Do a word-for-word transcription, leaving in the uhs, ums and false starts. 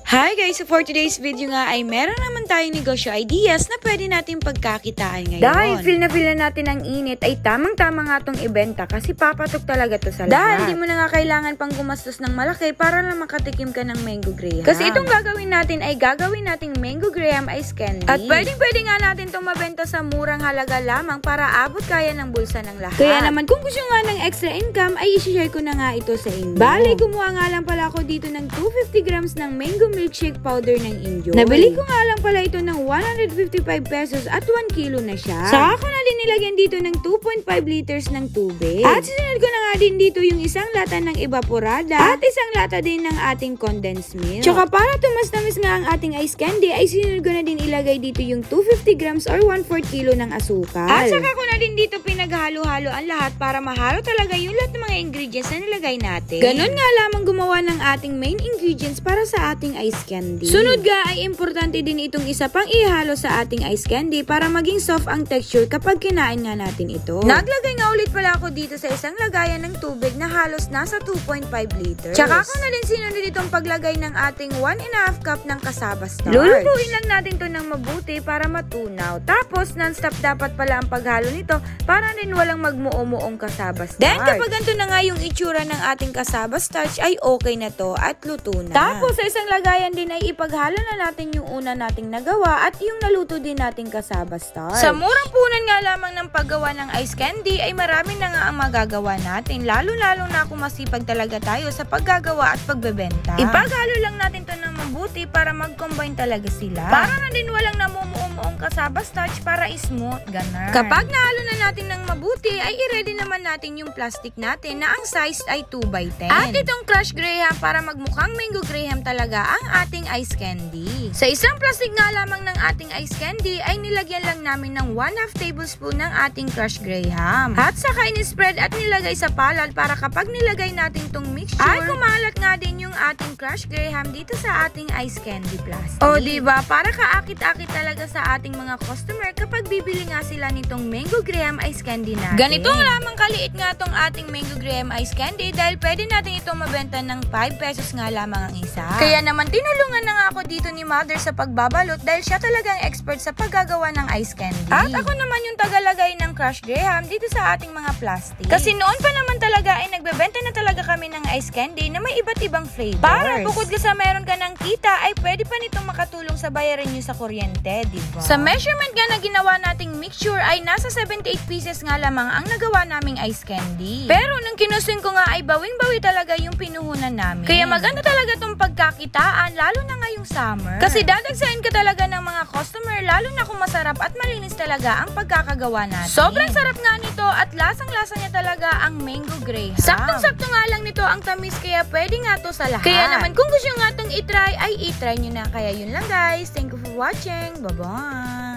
Hi guys! So for today's video nga ay meron naman tayong negosyo ideas na pwede natin pagkakitaan ngayon. Dahil feel na feel na natin ang init ay tamang-tama nga itong ibenta kasi papatok talaga to sa lahat. Dahil di mo na nga kailangan pang gumastos ng malaki para lang makatikim ka ng mango graham. Kasi itong gagawin natin ay gagawin nating mango graham ice candy. At pwedeng pwede nga natin itong mabenta sa murang halaga lamang para abot kaya ng bulsa ng lahat. Kaya naman kung gusto nga ng extra income ay isi-share ko na nga ito sa inyo. Bale, gumawa nga lang pala ako dito ng two hundred fifty grams ng mango milkshake powder ng Enjoy. Nabili ko nga lang pala ito ng one hundred fifty-five pesos at one kilo na siya. Saka ko na din nilagyan dito ng two point five liters ng tubig. At sinunod ko na nga din dito yung isang lata ng evaporada at isang lata din ng ating condensed milk. Tsaka para tumas-tamis nga ang ating ice candy ay sinunod ko na din ilagay dito yung two hundred fifty grams or one fourth kilo ng asukal. At saka ko na din dito pinaghalo-halo ang lahat para mahalo talaga yung lahat ng mga ingredients na nilagay natin. Ganon nga lamang gumawa ng ating main ingredients para sa ating ice candy. Sunod ga ay importante din itong isa pang ihalo sa ating ice candy para maging soft ang texture kapag kinain nga natin ito. Naglagay nga ulit pala ako dito sa isang lagayan ng tubig na halos nasa two point five liters. Tsaka ko na din sinunod itong paglagay ng ating one and a half cup ng cassava starch. Lulutuin lang natin to ng mabuti para matunaw. Tapos non-stop dapat pala ang paghalo nito para din walang magmuo-muong cassava starch. Then kapag ganito na nga yung itsura ng ating cassava starch ay okay na to at luto na. Tapos sa isang lagayan din ay ipaghalo na natin yung una nating nagawa at yung naluto din nating cassava starch. Sa murang punan nga lamang ng paggawa ng ice candy ay marami na nga ang magagawa natin. Lalo-lalo na kung masipag talaga tayo sa paggagawa at pagbebenta. Ipaghalo lang natin to ng mabuti para mag-combine talaga sila. Para na din walang namumuo-muong cassava starch para smooth, ganun. Kapag nahalo na natin ng mabuti ay i-ready naman natin yung plastic natin na ang size ay two by ten. At itong crushed graham para magmukhang mango graham talaga ang ating ice candy. Sa isang plastic nga lamang ng ating ice candy ay nilagyan lang namin ng one half tablespoon ng ating crushed graham. At saka in-spread at nilagay sa palad para kapag nilagay natin tong mixture ay kumalat nga din yung ating crushed graham dito sa ating ice candy plastic. O diba, para kaakit-akit talaga sa ating mga customer kapag bibili nga sila nitong mango graham ice candy natin. Ganito lamang kaliit nga tong ating mango graham ice candy dahil pwede natin itong mabenta ng five pesos nga lamang ang isa. Kaya naman tinulungan na nga ako dito ni Mother sa pagbabalot dahil siya talagang expert sa paggagawa ng ice candy. At ako naman yung tagalagay ng crushed graham dito sa ating mga plastic. Kasi noon pa naman talaga ay nagbebenta na talaga kami ng ice candy na may iba't ibang flavors. Para bukod ka sa meron ka ng kita ay pwede pa nitong makatulong sa bayarin nyo sa kuryente, diba? Sa measurement nga na ginawa nating mixture ay nasa seventy-eight pieces nga lamang ang nagawa naming ice candy. Pero nung kinusing ko nga ay bawing-bawi talaga yung pinuhunan namin. Kaya maganda talaga tong pagkakitaan lalo na ngayong summer. Kasi dadagsahin ka talaga ng mga customer lalo na kung masarap at malinis talaga ang pagkakagawa natin. Sobrang sarap nga nito at lasang-lasa niya talaga ang mango graham. Saktong-sakto nga lang nito ang tamis kaya pwede nga to sa lahat. Kaya naman kung gusto nga itong itry ay itry nyo na. Kaya yun lang guys. Thank you for watching. Bye-bye!